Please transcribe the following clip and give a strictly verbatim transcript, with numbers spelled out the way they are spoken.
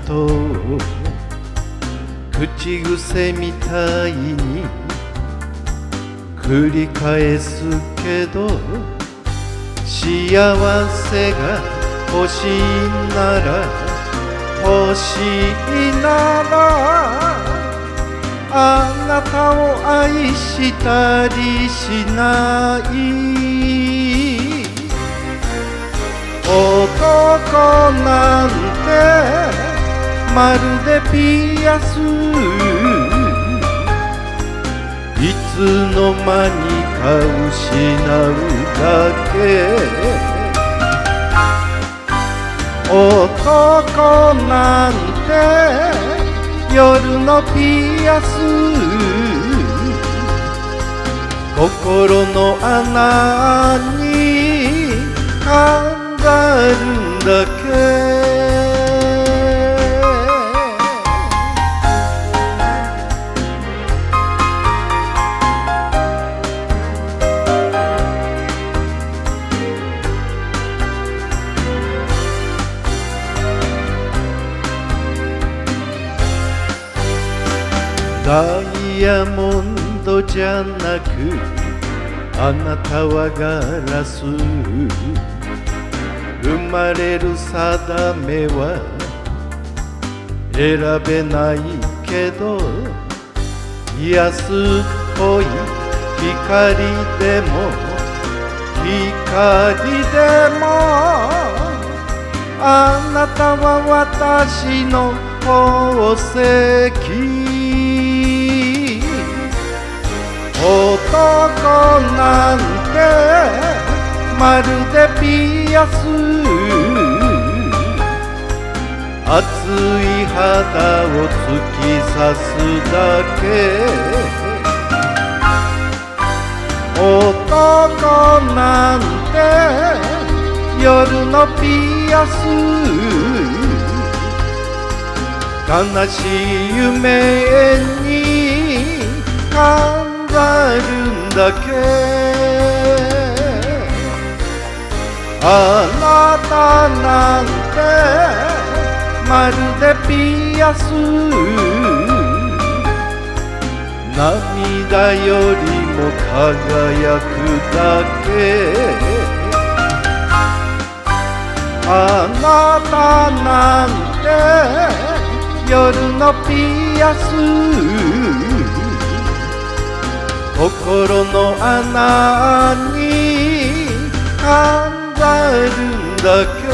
ことを口癖みたいに繰り返すけど、幸せが欲しいなら欲しいならあなたを愛したりしない。男なんてまるでピアス、いつの間にか失うだけ。男なんて夜のピアス、心の穴に飾るんだけ。ダイヤモンドじゃなくあなたはガラス、生まれる定めは選べないけど、安っぽい光でも光でもあなたは私の宝石。男なんてまるでピアス、熱い肌を突き刺すだけ。男なんて夜のピアス、悲しい夢に飾るんだけ。あなたなんてまるでピアス、涙よりも輝くだけ。あなたなんて夜のピアス、心の穴に飾るんだけ。